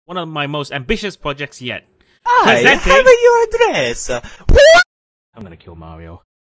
one of my most ambitious projects yet. I have your address. What? I'm gonna kill Mario.